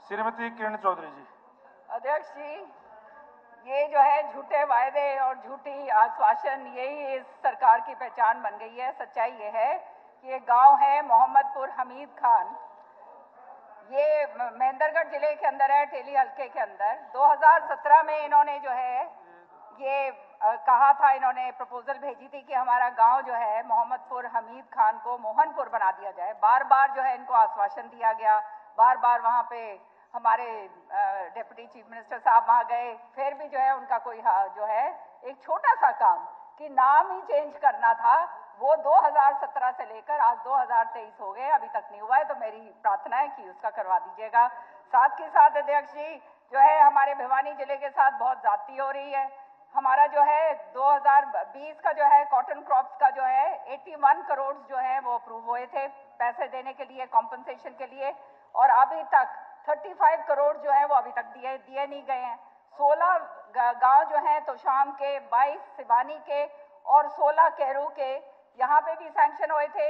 श्रीमती किरण चौधरी जी। अध्यक्ष जी, ये जो है झूठे वायदे और झूठी आश्वासन, यही इस सरकार की पहचान बन गई है। सच्चाई ये है कि ये गांव है मोहम्मदपुर हमीद खान, ये महेंद्रगढ़ जिले के अंदर है, टेली हल्के के अंदर। 2017 में इन्होंने जो है ये कहा था, इन्होंने प्रपोजल भेजी थी कि हमारा गांव जो है मोहम्मदपुर हमीद खान को मोहनपुर बना दिया जाए। बार बार जो है इनको आश्वासन दिया गया, बार बार वहाँ पे हमारे डिप्टी चीफ मिनिस्टर साहब वहाँ गए, फिर भी जो है उनका कोई जो है एक छोटा सा काम कि नाम ही चेंज करना था, वो 2017 से लेकर आज 2023 हो गए, अभी तक नहीं हुआ है। तो मेरी प्रार्थना है कि उसका करवा दीजिएगा। साथ के साथ अध्यक्ष जी, जो है हमारे भिवानी जिले के साथ बहुत ज्यादती हो रही है। हमारा जो है 2020 का जो है कॉटन क्रॉप्स का जो है 81 करोड़ जो है वो अप्रूव हुए थे पैसे देने के लिए, कॉम्पनसेशन के लिए, और अभी तक 35 करोड़ जो है वो अभी तक दिए नहीं गए हैं। 16 गांव जो हैं तो शाम के, 22 सिवानी के और 16 कैरू के, यहाँ पे भी सैंक्शन हुए थे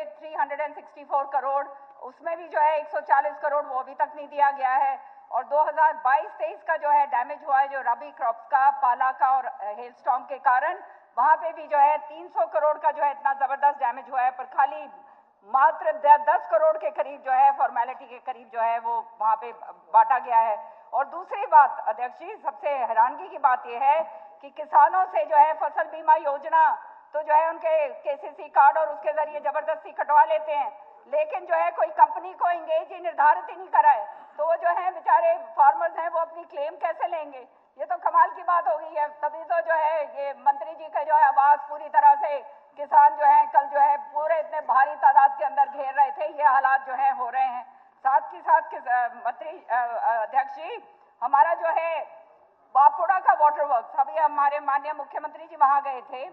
364 करोड़, उसमें भी जो है 140 करोड़ वो अभी तक नहीं दिया गया है। और 2022-23 का जो है डैमेज हुआ है जो रबी क्रॉप्स का, पाला का और हेल स्टॉर्म के कारण, वहां पे भी जो है 300 करोड़ का जो है इतना जबरदस्त डैमेज हुआ है, पर खाली मात्र 10 करोड़ के करीब जो है, फॉर्मेलिटी के करीब जो है वो वहां पे बांटा गया है। और दूसरी बात अध्यक्ष जी, सबसे हैरानगी की बात यह है कि किसानों से जो है फसल बीमा योजना तो जो है उनके केसीसी कार्ड और उसके जरिए जबरदस्ती कटवा लेते हैं, लेकिन जो है कोई कंपनी को इंगेज ही निर्धारित ही नहीं कराए, तो वो जो है बेचारे फार्मर्स हैं वो अपनी क्लेम कैसे लेंगे? ये तो कमाल की बात हो गई है। तभी तो जो है ये मंत्री जी का जो है आवाज पूरी तरह से किसान जो है कल जो है पूरे इतने भारी तादाद के अंदर घेर रहे थे, ये हालात जो है हो रहे हैं। साथ ही साथ मंत्री अध्यक्ष जी, हमारा जो है बापुड़ा का वाटर वर्क्स, अभी हमारे माननीय मुख्यमंत्री जी वहां गए थे,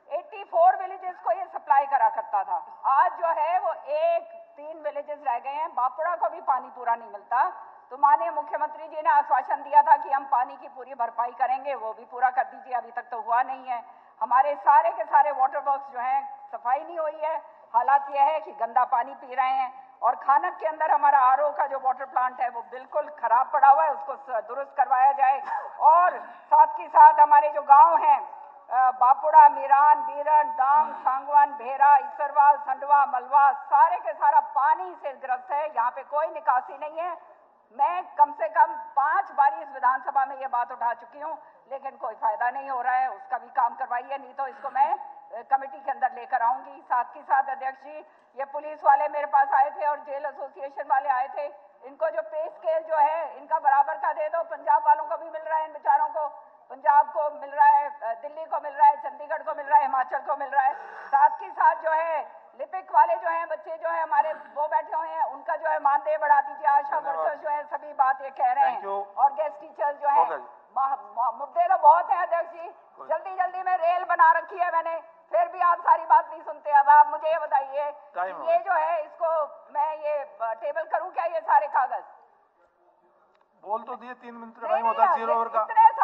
84 विलेजेस को ये सप्लाई करा करता था, आज जो है वो 3 विलेजेस रह गए हैं, बापुड़ा को भी पानी पूरा नहीं मिलता। तो माननीय मुख्यमंत्री जी ने आश्वासन दिया था कि हम पानी की पूरी भरपाई करेंगे, वो भी पूरा कर दीजिए, अभी तक तो हुआ नहीं है। हमारे सारे के सारे वाटर वर्क्स जो हैं सफाई नहीं हुई है, हालात यह है कि गंदा पानी पी रहे हैं। और खानक के अंदर हमारा आरओ का जो वाटर प्लांट है वो बिल्कुल खराब पड़ा हुआ है, उसको दुरुस्त करवाया जाए। और साथ ही साथ हमारे जो गांव हैं बापुड़ा, मीरान, बीरन, दांग, सांगवान, भेरा, इसरवाल, संडवा, मलवा, सारे के सारा पानी से ग्रस्त है, यहाँ पे कोई निकासी नहीं है। मैं कम से कम 5 बार इस विधानसभा में ये बात उठा चुकी हूँ, लेकिन कोई फायदा नहीं हो रहा है, उसका भी काम करवाइए, नहीं तो इसको मैं कमेटी के अंदर लेकर आऊंगी। साथ ही साथ अध्यक्ष जी, ये पुलिस वाले मेरे पास आए थे और जेल एसोसिएशन वाले आए थे, इनको जो पे स्केल जो है इनका बराबर का दे दो। पंजाब वालों को भी मिल रहा है, इन बेचारों को, पंजाब को मिल रहा है, दिल्ली को मिल रहा है, चंडीगढ़ को मिल रहा है, हिमाचल को मिल रहा है। साथ ही साथ जो है लिपिक वाले जो हैं बच्चे जो है हमारे वो बैठे हुए हैं, उनका जो है मानदेय बढ़ा दीजिए। आशा वर्कर्स जो है सभी बात ये कह रहे हैं, और गेस्ट टीचर्स जो है, मुद्दे तो बहुत है अध्यक्ष जी, जल्दी जल्दी में रेल बना रखी है मैंने, फिर भी आप सारी बात नहीं सुनते। अब आप मुझे ये बताइए, ये जो है इसको मैं ये टेबल करूं क्या, ये सारे कागज? बोल तो दिए 3 मिनट का टाइम होता है, 0 ओवर का। इतने